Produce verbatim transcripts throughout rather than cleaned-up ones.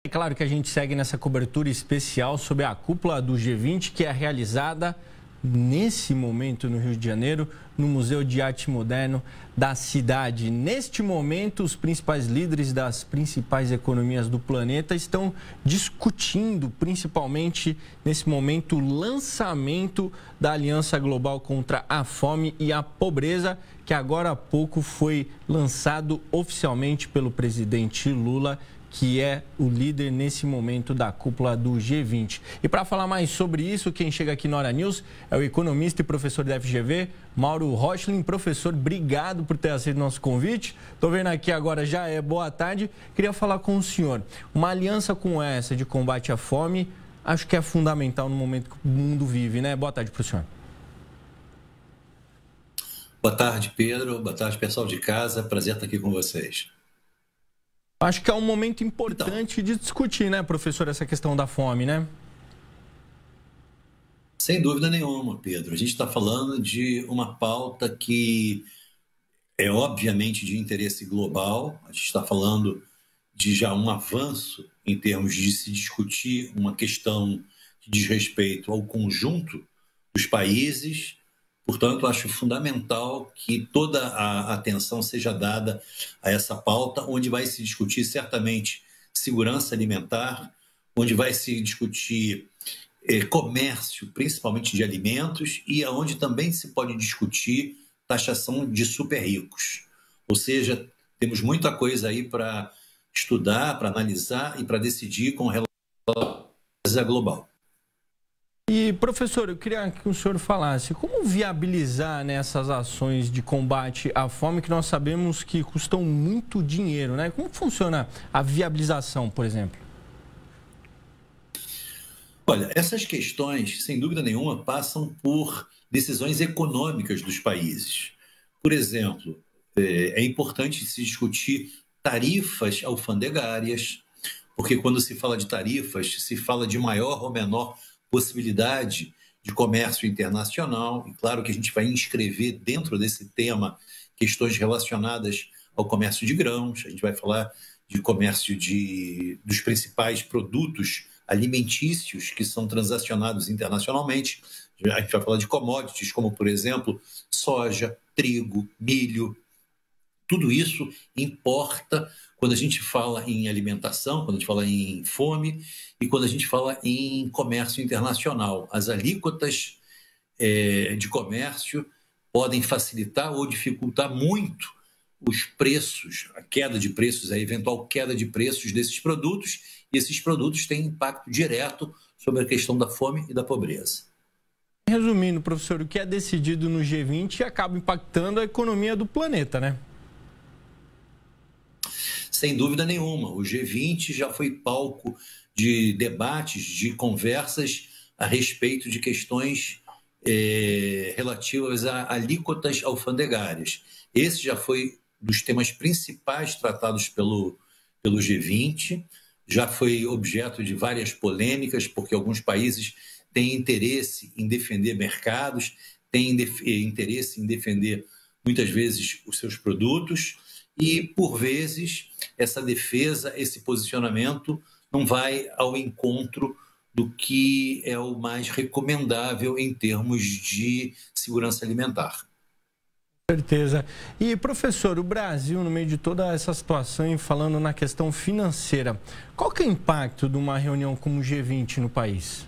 É claro que a gente segue nessa cobertura especial sobre a cúpula do G vinte, que é realizada nesse momento no Rio de Janeiro, no Museu de Arte Moderno da cidade. Neste momento, os principais líderes das principais economias do planeta estão discutindo, principalmente nesse momento, o lançamento da Aliança Global contra a Fome e a Pobreza, que agora há pouco foi lançado oficialmente pelo presidente Lula, que é o líder nesse momento da cúpula do G vinte. E para falar mais sobre isso, quem chega aqui no Hora News é o economista e professor da F G V, Mauro Rochlin. Professor, obrigado por ter aceito nosso convite. Estou vendo aqui agora, já é boa tarde. Queria falar com o senhor. Uma aliança como essa de combate à fome, acho que é fundamental no momento que o mundo vive, né? Boa tarde para o senhor. Boa tarde, Pedro. Boa tarde, pessoal de casa. Prazer estar aqui com vocês. Acho que é um momento importante então, de discutir, né, professor, essa questão da fome, né? Sem dúvida nenhuma, Pedro. A gente está falando de uma pauta que é obviamente de interesse global. A gente está falando de já um avanço em termos de se discutir uma questão que diz respeito ao conjunto dos países. Portanto, acho fundamental que toda a atenção seja dada a essa pauta, onde vai se discutir certamente segurança alimentar, onde vai se discutir eh, comércio, principalmente de alimentos, e onde também se pode discutir taxação de super ricos. Ou seja, temos muita coisa aí para estudar, para analisar e para decidir com relação à global. E, professor, eu queria que o senhor falasse como viabilizar nessas ações de combate à fome, que nós sabemos que custam muito dinheiro, né? Como funciona a viabilização, por exemplo? Olha, essas questões, sem dúvida nenhuma, passam por decisões econômicas dos países. Por exemplo, é importante se discutir tarifas alfandegárias, porque quando se fala de tarifas, se fala de maior ou menor possibilidade de comércio internacional, e claro que a gente vai inscrever dentro desse tema questões relacionadas ao comércio de grãos, a gente vai falar de comércio de, dos principais produtos alimentícios que são transacionados internacionalmente, a gente vai falar de commodities, como, por exemplo, soja, trigo, milho. Tudo isso importa quando a gente fala em alimentação, quando a gente fala em fome e quando a gente fala em comércio internacional. As alíquotas é, de comércio podem facilitar ou dificultar muito os preços, a queda de preços, a eventual queda de preços desses produtos, e esses produtos têm impacto direto sobre a questão da fome e da pobreza. Resumindo, professor, o que é decidido no G vinte acaba impactando a economia do planeta, né? Sem dúvida nenhuma. O G vinte já foi palco de debates, de conversas a respeito de questões é, relativas a alíquotas alfandegárias. Esse já foi dos temas principais tratados pelo, pelo G vinte, já foi objeto de várias polêmicas, porque alguns países têm interesse em defender mercados, têm interesse em defender, muitas vezes, os seus produtos, e, por vezes, essa defesa, esse posicionamento não vai ao encontro do que é o mais recomendável em termos de segurança alimentar. Com certeza. E, professor, o Brasil, no meio de toda essa situação, e falando na questão financeira, qual que é o impacto de uma reunião como o G vinte no país?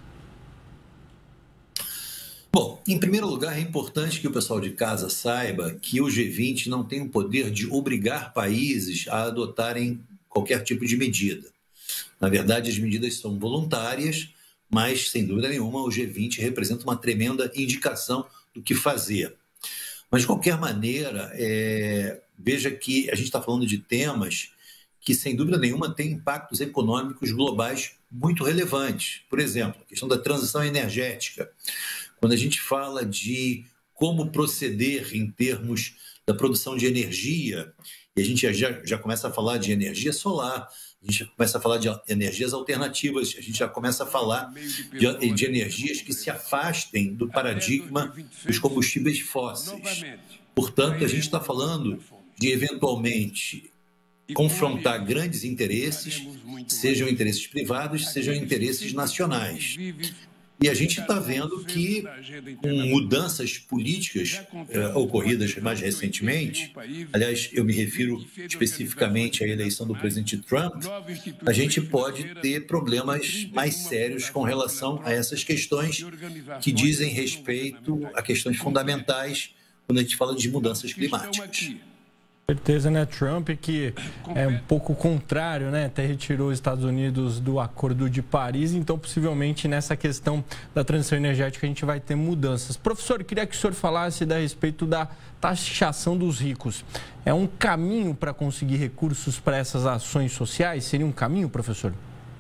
Bom, em primeiro lugar, é importante que o pessoal de casa saiba que o G vinte não tem o poder de obrigar países a adotarem qualquer tipo de medida. Na verdade, as medidas são voluntárias, mas, sem dúvida nenhuma, o G vinte representa uma tremenda indicação do que fazer. Mas, de qualquer maneira, é... veja que a gente está falando de temas que, sem dúvida nenhuma, têm impactos econômicos globais muito relevantes. Por exemplo, a questão da transição energética. Quando a gente fala de como proceder em termos da produção de energia, e a gente já, já começa a falar de energia solar, a gente já começa a falar de energias alternativas, a gente já começa a falar de, de energias que se afastem do paradigma dos combustíveis fósseis. Portanto, a gente está falando de, eventualmente, confrontar grandes interesses, sejam interesses privados, sejam interesses nacionais. E a gente está vendo que, com mudanças políticas eh, ocorridas mais recentemente, aliás, eu me refiro especificamente à eleição do presidente Trump, a gente pode ter problemas mais sérios com relação a essas questões que dizem respeito a questões fundamentais quando a gente fala de mudanças climáticas. Certeza, né? Trump, que é um pouco contrário, né? Até retirou os Estados Unidos do Acordo de Paris, então possivelmente nessa questão da transição energética a gente vai ter mudanças. Professor, eu queria que o senhor falasse a respeito da taxação dos ricos. É um caminho para conseguir recursos para essas ações sociais? Seria um caminho, professor?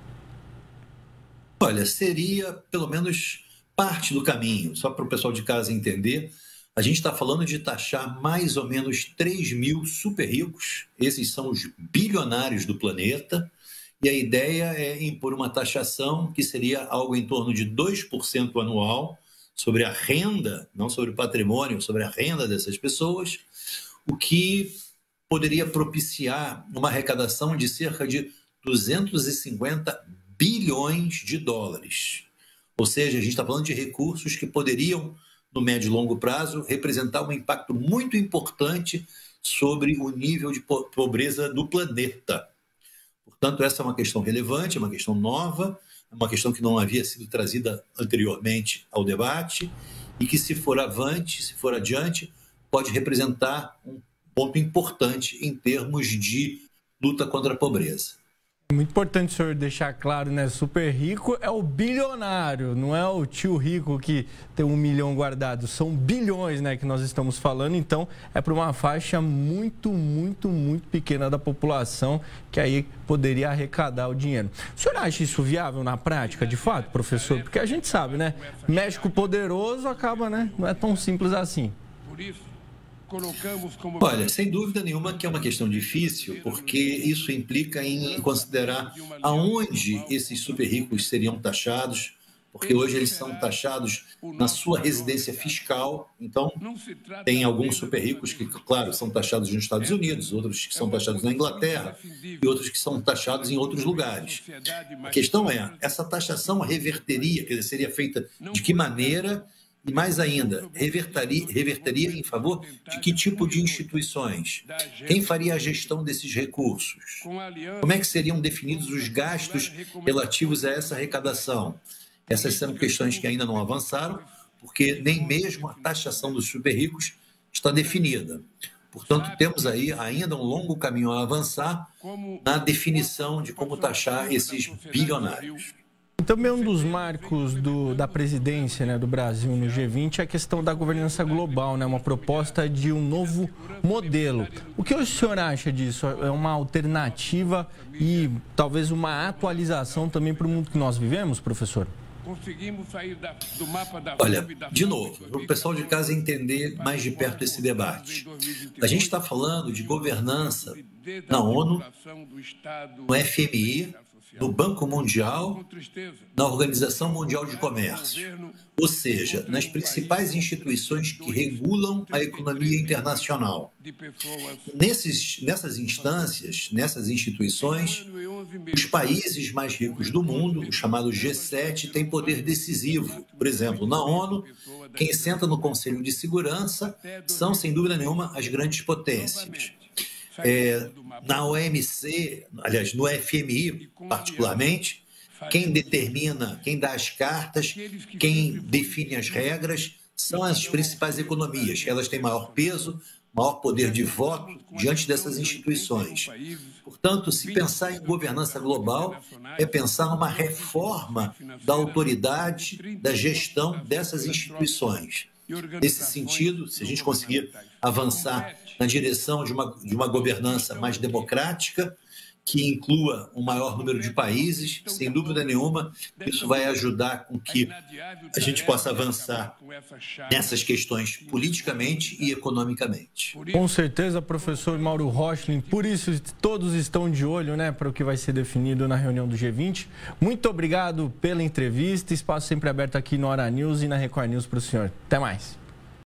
Olha, seria pelo menos parte do caminho, só para o pessoal de casa entender. A gente está falando de taxar mais ou menos três mil super ricos, esses são os bilionários do planeta, e a ideia é impor uma taxação que seria algo em torno de dois por cento anual sobre a renda, não sobre o patrimônio, sobre a renda dessas pessoas, o que poderia propiciar uma arrecadação de cerca de duzentos e cinquenta bilhões de dólares. Ou seja, a gente está falando de recursos que poderiam, no médio e longo prazo, representar um impacto muito importante sobre o nível de pobreza do planeta. Portanto, essa é uma questão relevante, é uma questão nova, é uma questão que não havia sido trazida anteriormente ao debate e que, se for avante, se for adiante, pode representar um ponto importante em termos de luta contra a pobreza. Muito importante o senhor deixar claro, né? Super rico é o bilionário, não é o tio rico que tem um milhão guardado. São bilhões, né, que nós estamos falando. Então, é para uma faixa muito, muito, muito pequena da população que aí poderia arrecadar o dinheiro. O senhor acha isso viável na prática, de fato, professor? Porque a gente sabe, né? México poderoso acaba, né? Não é tão simples assim. Por isso, colocamos como... Olha, sem dúvida nenhuma que é uma questão difícil, porque isso implica em considerar aonde esses super ricos seriam taxados, porque hoje eles são taxados na sua residência fiscal. Então, tem alguns super ricos que, claro, são taxados nos Estados Unidos, outros que são taxados na Inglaterra e outros que são taxados em outros lugares. A questão é, essa taxação reverteria, quer dizer, seria feita de que maneira? E mais ainda, reverteria, reverteria em favor de que tipo de instituições? Quem faria a gestão desses recursos? Como é que seriam definidos os gastos relativos a essa arrecadação? Essas são questões que ainda não avançaram, porque nem mesmo a taxação dos super ricos está definida. Portanto, temos aí ainda um longo caminho a avançar na definição de como taxar esses bilionários. Também um dos marcos do, da presidência, né, do Brasil no G vinte é a questão da governança global, né, uma proposta de um novo modelo. O que o senhor acha disso? É uma alternativa e talvez uma atualização também para o mundo que nós vivemos, professor? Conseguimos sair da, do mapa da... Olha, de novo, para o pessoal de casa entender mais de perto esse debate. A gente está falando de governança na ONU, no F M I, no Banco Mundial, na Organização Mundial de Comércio, ou seja, nas principais instituições que regulam a economia internacional. Nesses, nessas instâncias, nessas instituições, os países mais ricos do mundo, o chamado G sete, têm poder decisivo. Por exemplo, na ONU, quem senta no Conselho de Segurança são, sem dúvida nenhuma, as grandes potências. É, na O M C, aliás, no F M I, particularmente, quem determina, quem dá as cartas, quem define as regras, são as principais economias. Elas têm maior peso, maior poder de voto diante dessas instituições. Portanto, se pensar em governança global, é pensar numa reforma da autoridade, da gestão dessas instituições. Nesse sentido, se a gente conseguir avançar na direção de uma, de uma governança mais democrática, que inclua um maior número de países, sem dúvida nenhuma, isso vai ajudar com que a gente possa avançar nessas questões politicamente e economicamente. Com certeza, professor Mauro Rochlin, por isso todos estão de olho, né, para o que vai ser definido na reunião do G vinte. Muito obrigado pela entrevista, espaço sempre aberto aqui no Hora News e na Record News para o senhor. Até mais.